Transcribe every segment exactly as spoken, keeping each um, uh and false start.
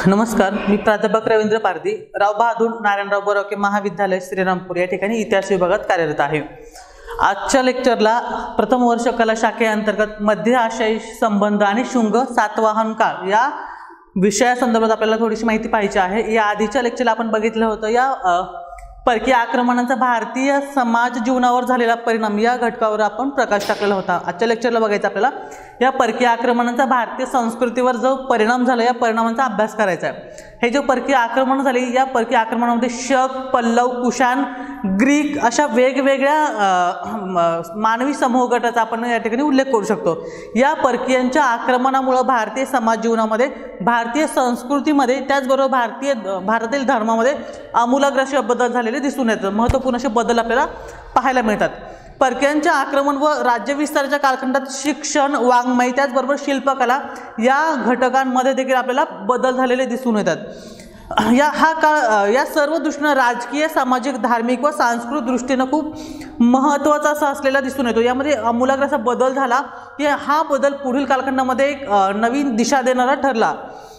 नमस्कार, मी प्राध्यापक रवींद्र पारधी, राव बहादूर नारायणराव बोरावके महाविद्यालय श्रीरामपूर या ठिकाणी इतिहास विभागात कार्यरत आहे। आजच्या लेक्चरला प्रथम वर्ष कला शाखेअंतर्गत मध्य आशियाई संबंध आणि शुंग सातवाहन काळ या विषयासंदर्भात आपल्याला थोडीशी माहिती पाहिजे आहे। या आधीच्या लेक्चरला आपण बघितलं होतं या परकीय आक्रमणांचा भारतीय समाज जीवनावर झालेला परिणाम या घटकावर आपण प्रकाश टाकलेला होता। आजच्या लेक्चरला बघायचं आपल्याला या परकीय आक्रमणांचा भारतीय संस्कृतीवर जो परिणाम झाला या परिणामांचा अभ्यास करायचा आहे। हे जो परकीय आक्रमण झाले या परकीय आक्रमणामध्ये शक, पल्लव, कुशाण, ग्रीक अशा वेगवेगळ्या मानवी समूह गटाचा आपण या ठिकाणी उल्लेख करू शकतो। या परकीयांच्या आक्रमणामुळे भारतीय समाज जीवनामध्ये, भारतीय संस्कृतीमध्ये, त्याचबरोबर भारतीय भारतातील धर्मामध्ये आमूलाग्र असे बदल झालेले दिसून येतात। महत्त्वपूर्ण असे बदल आपल्याला पाहायला मिळतात। परकीयांच्या आक्रमण व राज्यविस्ताराच्या कालखंडात शिक्षण, वाङ्मय, त्याचबरोबर शिल्पकला या घटकांमध्ये देखील आपल्याला बदल झालेले दिसून येतात। या हा काळ या सर्व दृष्टीने राजकीय, सामाजिक, धार्मिक व सांस्कृतिक दृष्टीने खूप महत्त्वाचा असा असलेला दिसून येतो। यामध्ये आमूलाग्र असा बदल झाला की हा बदल पुढील कालखंडामध्ये एक नवीन दिशा देणारा ठरला।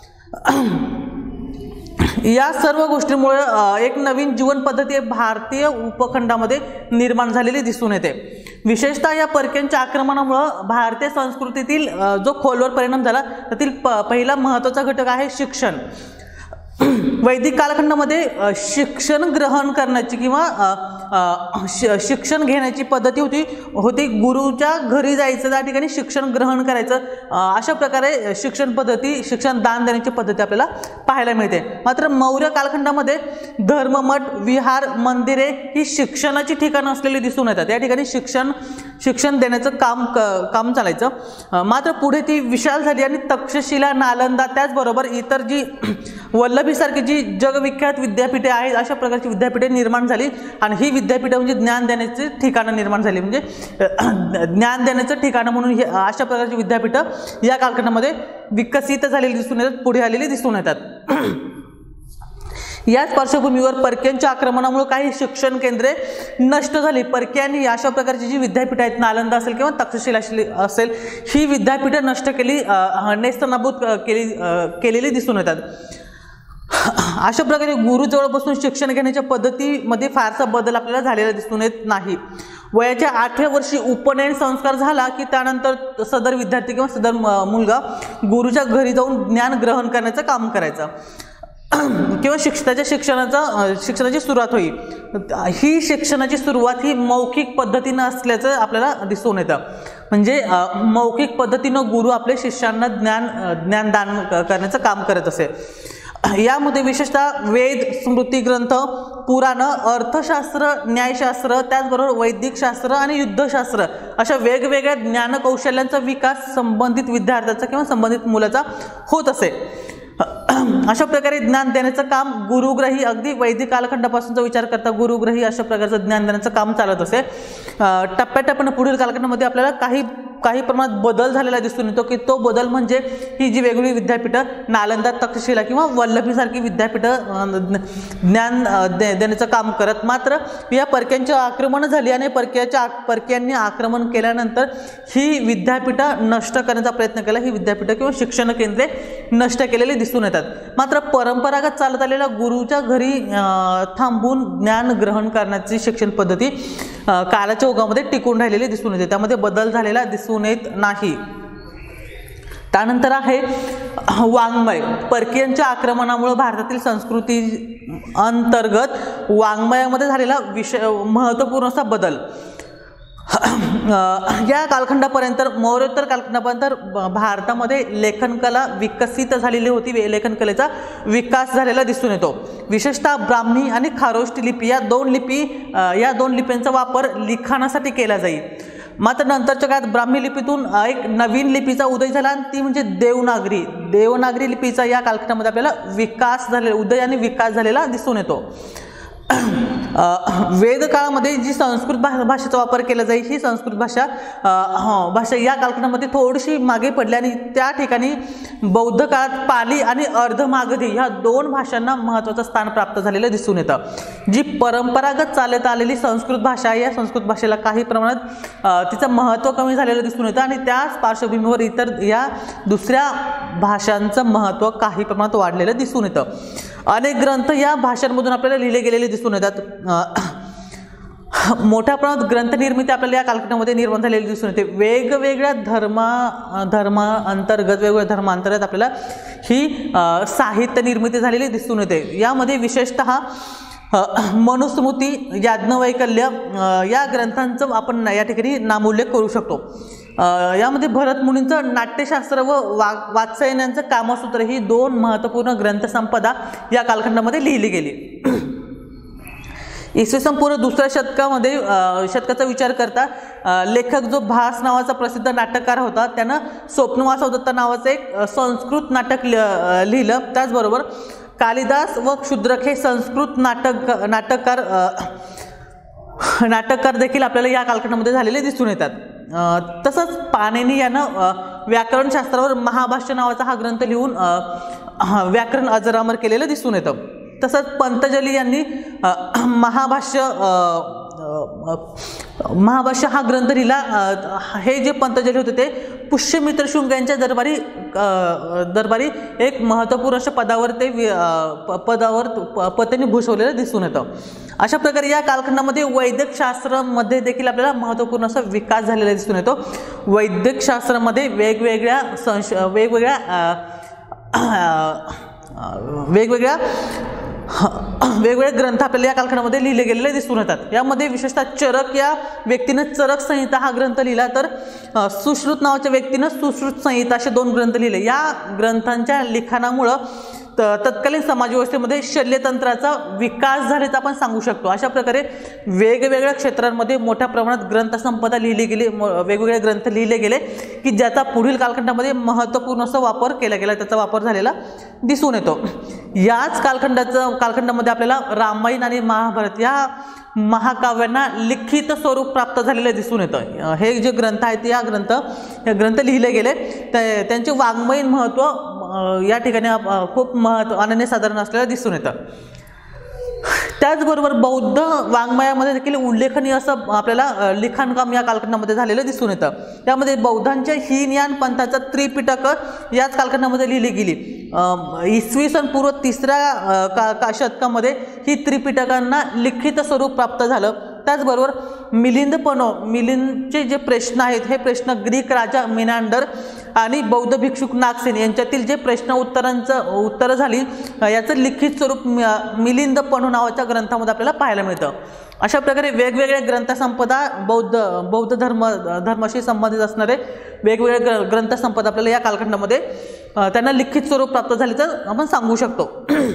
या सर्व गोष्टींमुळे एक नवीन जीवन पद्धती भारतीय उपखंडामध्ये निर्माण झालेली दिसून येते। विशेषतः या परकीयांच्या आक्रमणामुळे भारतीय संस्कृतीतील जो खोलवर परिणाम झाला त्यातील पहिला महत्त्वाचा घटक आहे शिक्षण। वैदिक कालखंडामध्ये शिक्षण ग्रहण करण्याची किंवा शिक्षण घेण्याची पद्धती होती होती गुरुच्या घरी जायचं, त्या ठिकाणी शिक्षण ग्रहण करायचं, अशा प्रकारे शिक्षण पद्धती, शिक्षण दान देण्याची पद्धती आपल्याला पाहायला मिळते। मात्र मौर्य कालखंडामध्ये धर्ममठ, विहार, मंदिरे ही शिक्षणाची ठिकाणं असलेली दिसून येतात। या ठिकाणी शिक्षण शिक्षण देण्याचं काम काम चालायचं। मात्र पुढे ती विशाल झाली आणि तक्षशिला, नालंदा, त्याचबरोबर इतर जी वल्लभी सारखी जी जगविख्यात विद्यापीठे आहेत अशा प्रकारची विद्यापीठे निर्माण झाली आणि ही विद्यापीठे म्हणजे ज्ञान देण्याची ठिकाणं निर्माण झाली, म्हणजे ज्ञान देण्याचं ठिकाण म्हणून ही अशा प्रकारची विद्यापीठं या कालखंडामध्ये विकसित झालेली दिसून येतात, पुढे आलेली दिसून येतात। याच पार्श्वभूमीवर परकीयांच्या आक्रमणामुळे काही शिक्षण केंद्रे नष्ट झाली। परकीयांनी अशा प्रकारची जी विद्यापीठे आहेत, नालंदा असेल किंवा तक्षशिला असेल, ही विद्यापीठे नष्ट केली, नेस्तनाबूत केली केलेली दिसून येतात। अशा प्रकारे गुरुजवळ बसून शिक्षण घेण्याच्या पद्धतीमध्ये फारसा बदल आपल्याला झालेला दिसून येत नाही। वयाच्या आठव्या वर्षी उपनयन संस्कार झाला की त्यानंतर सदर विद्यार्थी किंवा सदर मुलगा गुरुच्या घरी जाऊन ज्ञान ग्रहण करण्याचं काम करायचं किंवा शिक्षणाच्या शिक्षणाचा शिक्षणाची सुरुवात होईल। ही शिक्षणाची सुरुवात ही मौखिक पद्धतीनं असल्याचं आपल्याला दिसून येतं, म्हणजे मौखिक पद्धतीनं गुरु आपल्या शिष्यांना ज्ञान ज्ञानदान करण्याचं काम करत असे। यामध्ये विशेषतः वेद, स्मृती ग्रंथ, पुराण, अर्थशास्त्र, न्यायशास्त्र, त्याचबरोबर वैदिक शास्त्र आणि युद्धशास्त्र अशा वेगवेगळ्या ज्ञानकौशल्यांचा विकास संबंधित विद्यार्थ्याचा किंवा संबंधित मुलाचा होत असे। अशा प्रकारे ज्ञान देण्याचं काम गुरुग्रही, अगदी वैदिक कालखंडापासूनचा विचार करता गुरुग्रही अशा प्रकारचं ज्ञान देण्याचं काम चालत असे। टप्प्याटप्प्यानं पुढील कालखंडामध्ये आपल्याला काही काही प्रमाणात बदल झालेला दिसून येतो की तो बदल म्हणजे ही जी वेगवेगळी विद्यापीठं, नालंदा, तक्षशिला किंवा वल्लभीसारखी विद्यापीठं ज्ञान दे देण्याचं काम करत। मात्र या परक्यांची आक्रमण झाली आणि परक्याच्या परक्यांनी आक्रमण केल्यानंतर ही विद्यापीठं नष्ट करण्याचा प्रयत्न केला। ही विद्यापीठं किंवा शिक्षण केंद्रे नष्ट केलेली दिसून येतात। मात्र परंपरागत चालत आलेल्या गुरुच्या घरी थांबून ज्ञान ग्रहण करण्याची शिक्षण पद्धती काळाच्या ओघामध्ये टिकून राहिलेली दिसून येते, त्यामध्ये बदल झालेला दिसून येत नाही। त्यानंतर आहे वाङ्मय। परकीयांच्या आक्रमणामुळे भारतातील संस्कृती अंतर्गत वाङ्मयामध्ये झालेला विषय महत्त्वपूर्ण असा बदल। या कालखंडापर्यंत, मौर्योत्तर कालखंडापर्यंत भारतामध्ये लेखनकला विकसित झालेली होती, लेखनकलेचा विकास झालेला दिसून येतो। विशेषतः ब्राह्मी आणि खारोष्टी लिपी या दोन लिपी या दोन लिपींचा वापर लिखाणासाठी केला जाईल। मात्र नंतरच्या काळात ब्राह्मी लिपीतून एक नवीन लिपीचा उदय झाला आणि ती म्हणजे देवनागरी देवनागरी लिपीचा या कालखंडामध्ये आपल्याला विकास झालेला, उदय आणि विकास झालेला दिसून येतो। वेद काळामध्ये जी संस्कृत भाषेचा वापर केला जाईल ही संस्कृत भाषा भाषा या कालखंडामध्ये थोडीशी मागे पडली आणि त्या ठिकाणी बौद्ध काळात पाली आणि अर्धमागधी ह्या दोन भाषांना महत्त्वाचं स्थान प्राप्त झालेलं दिसून येतं। जी परंपरागत चालत आलेली संस्कृत भाषा आहे या संस्कृत भाषेला काही प्रमाणात तिचं महत्त्व कमी झालेलं दिसून येतं आणि त्याच पार्श्वभूमीवर इतर या दुसऱ्या भाषांचं महत्त्व काही प्रमाणात वाढलेलं दिसून येतं. अनेक ग्रंथ या भाषांमधून आपल्याला लिहिले गेलेले दिसून येतात. मोठ्या प्रमाणात ग्रंथ निर्मिती आपल्याला या कालखंडामध्ये निर्माण झालेली दिसून येते. वेगवेगळ्या धर्मा धर्मांतर्गत वेगवेगळ्या धर्मांतर्गत आपल्याला ही साहित्य निर्मिती झालेली दिसून येते. यामध्ये विशेषतः मनुस्मृती, याज्ञवल्क्य या ग्रंथांचं आपण या ठिकाणी नामोल्लेख करू शकतो. यामध्ये भरत मुनींचं नाट्यशास्त्र व वा वात्सायनांचं कामसूत्र ही दोन महत्त्वपूर्ण ग्रंथसंपदा या कालखंडामध्ये लिहिली गेली. इसवी सन पूर्व दुसऱ्या शतकामध्ये शतकाचा विचार करता लेखक जो भास नावाचा प्रसिद्ध नाटककार होता, त्यानं स्वप्नवासवदत्त नावाचं एक संस्कृत नाटक लिहिलं. त्याचबरोबर कालिदास व क्षुद्रक हे संस्कृत नाटक नाटककार नाटककार देखील आपल्याला या कालखंडामध्ये झालेले दिसून येतात. तसंच पाणिनी यानं व्याकरणशास्त्रावर महाभाष्य नावाचा हा ग्रंथ लिहून व्याकरण अजरामर केलेलं दिसून येतं. तसंच पंतजली यांनी महाभाष्य महाभाष्य हा ग्रंथ लिहिला. हे जे पंतजली होते ते पुष्यमित्र शुंग यांच्या दरबारी दरबारी एक महत्त्वपूर्ण अशा पदावर ते पदावर पत्नी भूषवलेलं दिसून येतं. अशा प्रकारे या कालखंडामध्ये वैद्यक शास्त्रामध्ये देखील आपल्याला महत्त्वपूर्ण असा विकास झालेला दिसून येतो. वैद्यक शास्त्रामध्ये वेगवेगळ्या संश वेगवेगळ्या वेगवेगळ्या वेगवेगळे ग्रंथ आपल्याला या कालखंडामध्ये लिहिले गेलेले दिसून येतात. यामध्ये विशेषतः चरक या व्यक्तीनं चरक संहिता हा ग्रंथ लिहिला, तर सुश्रुत नावाच्या व्यक्तीनं सुश्रुत संहिता असे दोन ग्रंथ लिहिले. या ग्रंथांच्या लिखाणामुळं तत्कालीन समाजव्यवस्थेमध्ये शल्यतंत्राचा विकास झाल्याचं आपण सांगू शकतो. अशा प्रकारे वेगवेगळ्या क्षेत्रांमध्ये मोठ्या प्रमाणात ग्रंथसंपदा लिहिली गेली, वेगवेगळे ग्रंथ लिहिले गेले की ज्याचा पुढील कालखंडामध्ये महत्त्वपूर्ण असा वापर केला गेला, त्याचा वापर झालेला दिसून येतो. याच कालखंडाचं कालखंडामध्ये आपल्याला रामायण आणि महाभारत या महाकाव्यांना लिखित स्वरूप प्राप्त झालेलं दिसून येतं. हे जे ग्रंथ आहेत या ग्रंथ हे ग्रंथ लिहिले गेले, त्यांचे वाङ्मयीन महत्त्व या ठिकाणी खूप महत्त्व अनन्यसाधारण असलेलं दिसून येतं. त्याचबरोबर बौद्ध वाङ्मयामध्ये देखील उल्लेखनीय असं आपल्याला लिखाणकाम या कालखंडामध्ये झालेलं दिसून येतं. त्यामध्ये बौद्धांच्या हीनयान पंथाचं त्रिपिटक याच कालखंडामध्ये लिहिली गेली. इसवी सन पूर्व तिसऱ्या का, का शतकामध्ये ही त्रिपिटकांना लिखित स्वरूप प्राप्त झालं. त्याचबरोबर मिलिंद पनो मिलिंदचे जे प्रश्न आहेत हे प्रश्न ग्रीक राजा मिनांडर आणि बौद्ध भिक्षुक नागसेन यांच्यातील जे प्रश्न उत्तरांचं उत्तरं झाली याचं लिखित स्वरूप मिलिंद पनो नावाच्या ग्रंथामध्ये आपल्याला पाहायला मिळतं. अशा प्रकारे वेगवेगळ्या ग्रंथसंपदा बौद्ध बौद्ध धर्म धर्माशी संबंधित असणारे वेगवेगळे ग्रंथसंपदा आपल्याला या कालखंडामध्ये त्यांना लिखित स्वरूप प्राप्त झाल्याचं आपण सांगू शकतो.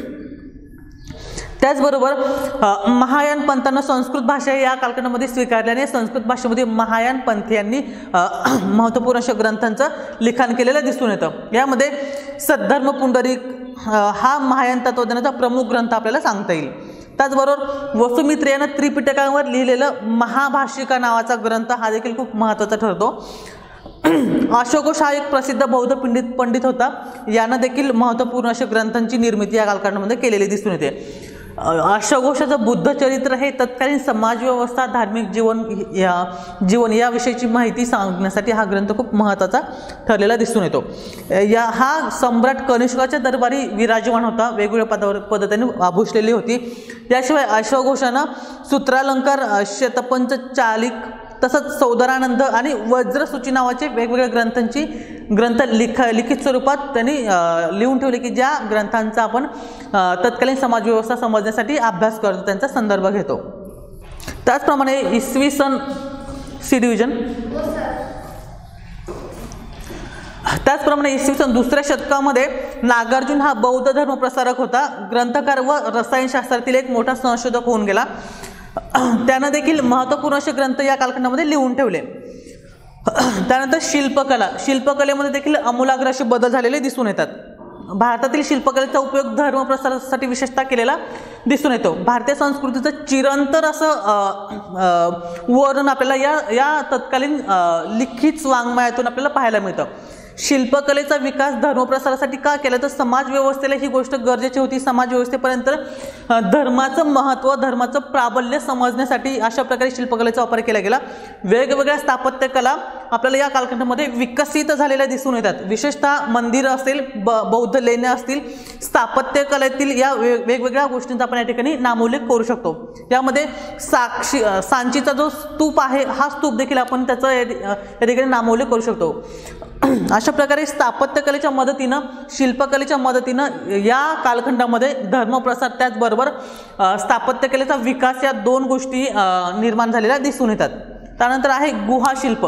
त्याचबरोबर महायान पंथांना संस्कृत भाषा या कालखंडामध्ये स्वीकारल्याने संस्कृत भाषेमध्ये महायान पंथीयांनी महत्त्वपूर्ण अशा ग्रंथांचं लिखाण केलेलं दिसून येतं. यामध्ये सद्धर्म पुंडरीक हा महायान तत्वज्ञानाचा प्रमुख ग्रंथ आपल्याला सांगता येईल. त्याचबरोबर वसुमित्र यानं त्रिपिटकांवर लिहिलेलं महाभाष्यिका नावाचा ग्रंथ हा देखील खूप महत्त्वाचा ठरतो. अशोकोश हा एक प्रसिद्ध बौद्ध पंडित पंडित होता. यानं देखील महत्त्वपूर्ण अशा ग्रंथांची निर्मिती या कालखंडामध्ये केलेली दिसून येते. अशोकोशाचं बुद्धचरित्र हे तत्कालीन समाजव्यवस्था, धार्मिक जीवन या जीवन याविषयीची माहिती सांगण्यासाठी हा ग्रंथ खूप महत्त्वाचा ठरलेला दिसून येतो. या हा सम्राट कनिष्काच्या दरबारी विराजमान होता, वेगवेगळ्या पदावर पदं त्यांनी आभूषलेली होती. याशिवाय अशोकोशानं सूत्रालंकार, शतपंच चालिक तसंच सौदरानंद आणि वज्रसूची नावाचे वेगवेगळ्या ग्रंथांची ग्रंथ लिख लिखित स्वरूपात त्यांनी लिहून ठेवले की ज्या ग्रंथांचा आपण तत्कालीन समाजव्यवस्था समजण्यासाठी अभ्यास करतो, त्यांचा संदर्भ घेतो. त्याचप्रमाणे इसवी सन सी डिव्हिजन त्याचप्रमाणे इसवी सन दुसऱ्या शतकामध्ये नागार्जुन हा बौद्ध धर्म प्रसारक होता. ग्रंथकार व रसायनशास्त्रातील एक मोठा संशोधक होऊन गेला. त्यानं देखील महत्त्वपूर्ण असे ग्रंथ या कालखंडामध्ये लिहून ठेवले. त्यानंतर शिल्पकला शिल्पकलेमध्ये देखील आमूलाग्र असे बदल झालेले दिसून येतात. भारतातील शिल्पकलेचा उपयोग धर्म प्रसारासाठी विशेषतः केलेला दिसून येतो. भारतीय संस्कृतीचं चिरंतर असं वर्णन आपल्याला या या तत्कालीन लिखित वाङ्मयातून आपल्याला पाहायला मिळतं. शिल्पकलेचा विकास धर्मप्रसारासाठी का केला, तर समाज व्यवस्थेला ही गोष्ट गरजेची होती. समाज व्यवस्थेपर्यंत धर्माचं महत्त्व, धर्माचं प्राबल्य समजण्यासाठी अशा प्रकारे शिल्पकलेचा वापर केला गेला. वेगवेगळ्या स्थापत्यकला आपल्याला या कालखंडामध्ये विकसित झालेल्या दिसून येतात. विशेषतः मंदिर असेल, बौद्ध लेण्या असतील, स्थापत्यकलेतील या वेगवेगळ्या गोष्टींचा आपण या ठिकाणी नामोल्लेख करू शकतो. यामध्ये साक्षी सांचीचा जो स्तूप आहे, हा स्तूप देखील आपण त्याचा या ठिकाणी नामोल्लेख करू शकतो. अशा प्रकारे स्थापत्यकलेच्या मदतीनं, शिल्पकलेच्या मदतीनं या कालखंडामध्ये धर्मप्रसार त्याचबरोबर स्थापत्यकलेचा विकास या दोन गोष्टी निर्माण झालेल्या दिसून येतात. त्यानंतर आहे गुहाशिल्प.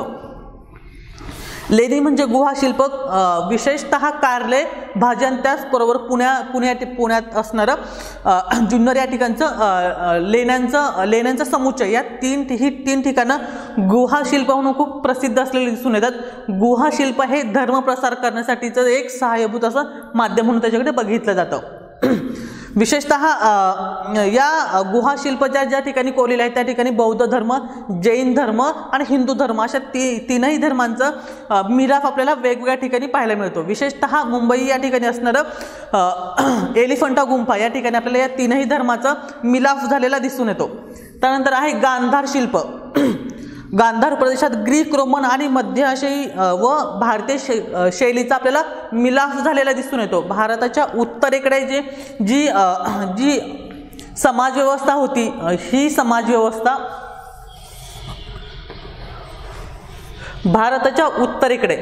लेणी म्हणजे गुहाशिल्प, विशेषतः कारले, भाजन, त्याचबरोबर पुण्या पुण्यात पुण्यात असणारं जुन्नर या ठिकाणचं लेण्यांचं लेण्यांचा समुच्चय, या तीन ही तीन ठिकाणं गुहाशिल्प म्हणून खूप प्रसिद्ध असलेले दिसून येतात. गुहाशिल्प हे धर्मप्रसार करण्यासाठीचं एक सहाय्यभूत असं माध्यम म्हणून त्याच्याकडे बघितलं जातं. विशेषतः या गुहाशिल्प ज्या ज्या ठिकाणी कोरलेले आहेत त्या ठिकाणी बौद्ध धर्म, जैन धर्म आणि हिंदू धर्म अशा ती तीनही धर्मांचं मिलाफ आपल्याला वेगवेगळ्या ठिकाणी पाहायला मिळतो. विशेषतः मुंबई या ठिकाणी असणारं एलिफंटा गुंफा या ठिकाणी आपल्याला या तीनही धर्माचा मिलाफ झालेला दिसून येतो. त्यानंतर आहे गांधार शिल्प. गांधार प्रदेशात ग्रीक, रोमन आणि मध्य आशियाई व भारतीय शैलीचा आपल्याला मिलाफ झालेला दिसून येतो. भारताच्या उत्तरेकडे जे जी जी समाजव्यवस्था होती, ही समाजव्यवस्था भारताच्या उत्तरेकडे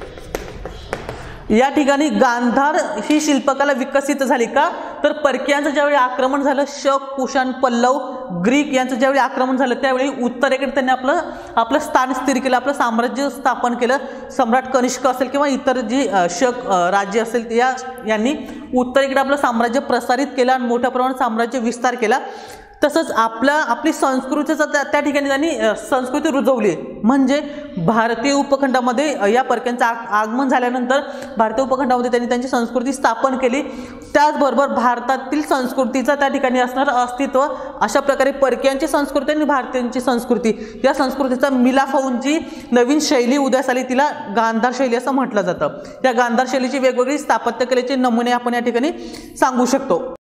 या ठिकाणी गांधार ही शिल्पकला विकसित झाली का, तर परकीयांचं ज्यावेळी आक्रमण झालं, शक, कुशाण, पल्लव, ग्रीक यांचं ज्यावेळी आक्रमण झालं त्यावेळी उत्तरेकडे त्यांनी आपलं आपलं स्थान स्थिर केलं, आपलं साम्राज्य स्थापन केलं. सम्राट कनिष्क असेल किंवा इतर जी शक राज्य असेल या यांनी उत्तरेकडे आपलं साम्राज्य प्रसारित केलं आणि मोठ्या प्रमाणात साम्राज्य विस्तार केला. तसंच आपल्या आपली संस्कृतीचा त्या त्या ठिकाणी त्यांनी संस्कृती रुजवली. म्हणजे भारतीय उपखंडामध्ये या परक्यांचं आगमन झाल्यानंतर भारतीय उपखंडामध्ये त्यांनी त्यांची संस्कृती स्थापन केली. त्याचबरोबर भारतातील संस्कृतीचा त्या ठिकाणी असणारं अस्तित्व, अशा प्रकारे परकीयांची संस्कृती आणि भारतीयांची संस्कृती या संस्कृतीचा मिलाफ होऊन जी नवीन शैली उदयास आली तिला गांधार शैली असं म्हटलं जातं. या गांधार शैलीची वेगवेगळी स्थापत्यकलेचे नमुने आपण या ठिकाणी सांगू शकतो.